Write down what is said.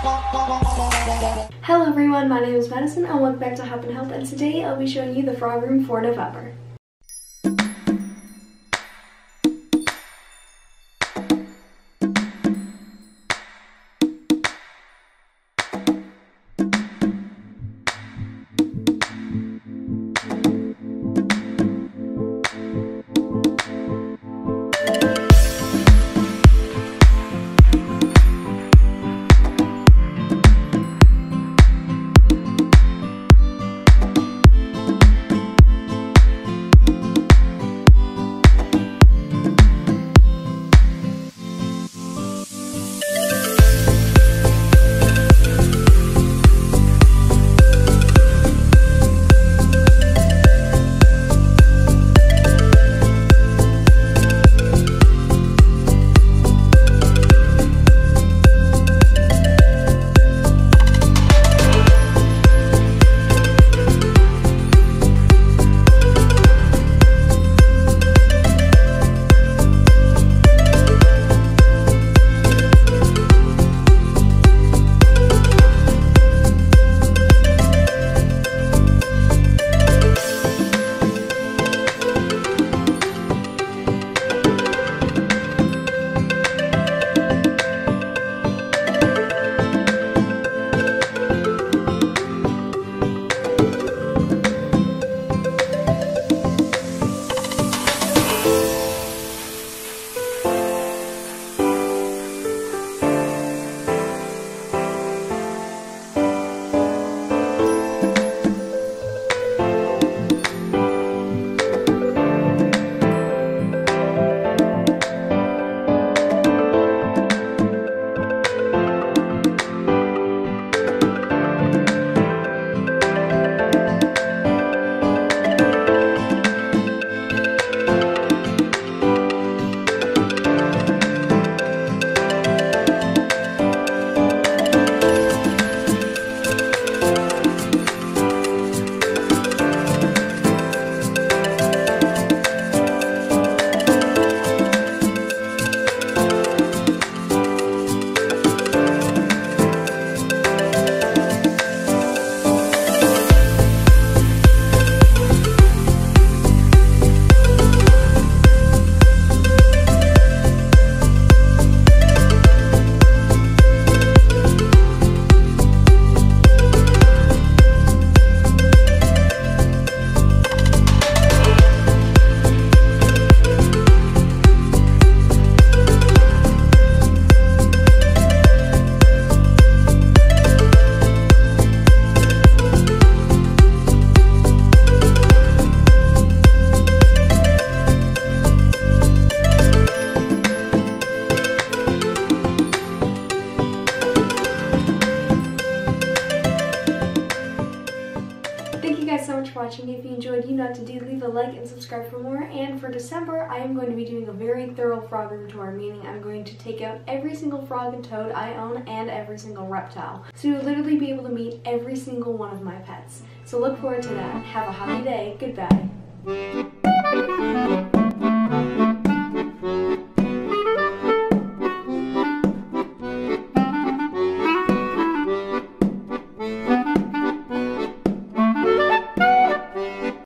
Hello everyone, my name is Madison and welcome back to Hopp'in, and today I'll be showing you the frog room for November. Thank you guys so much for watching. If you enjoyed, you know what to do. Leave a like and subscribe for more. And for December, I am going to be doing a very thorough frog room tour, meaning I'm going to take out every single frog and toad I own and every single reptile. So you'll literally be able to meet every single one of my pets. So look forward to that. Have a happy day. Goodbye.